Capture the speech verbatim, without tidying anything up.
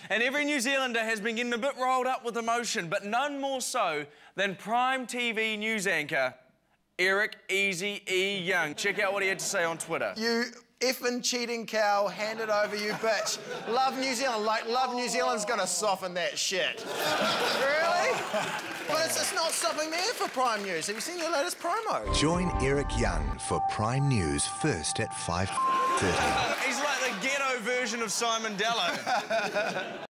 And every New Zealander has been getting a bit rolled up with emotion, but none more so than Prime T V news anchor Eric Easy E. Young. Check out what he had to say on Twitter. You effing cheating cow, hand it over, you bitch. Love New Zealand, like Love New Zealand's gonna soften that shit. Really? But it's, it's not stopping there for Prime News. Have you seen your latest promo? Join Eric Young for Prime News first at five thirty. He's like the ghetto version of Simon Dello.